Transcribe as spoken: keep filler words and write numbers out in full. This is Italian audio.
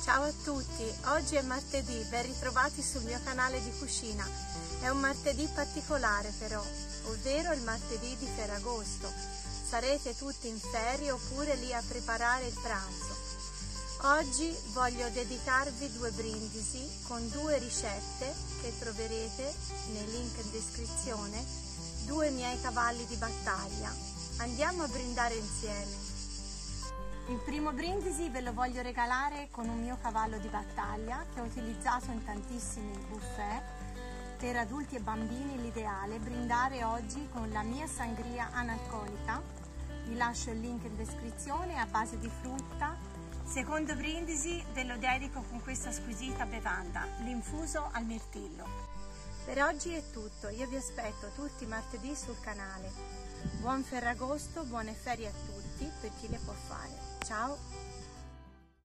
Ciao a tutti, oggi è martedì, ben ritrovati sul mio canale di cucina. È un martedì particolare però, ovvero il martedì di Ferragosto. Sarete tutti in ferie oppure lì a preparare il pranzo. Oggi voglio dedicarvi due brindisi con due ricette che troverete nei link in descrizione, due miei cavalli di battaglia. Andiamo a brindare insieme. Il primo brindisi ve lo voglio regalare con un mio cavallo di battaglia che ho utilizzato in tantissimi buffet. Per adulti e bambini l'ideale brindare oggi con la mia sangria analcolica. Vi lascio il link in descrizione, a base di frutta. Secondo brindisi ve lo dedico con questa squisita bevanda, l'infuso al mirtillo. Per oggi è tutto, io vi aspetto tutti martedì sul canale. Buon Ferragosto, buone ferie a tutti per chi le può fare. Ciao!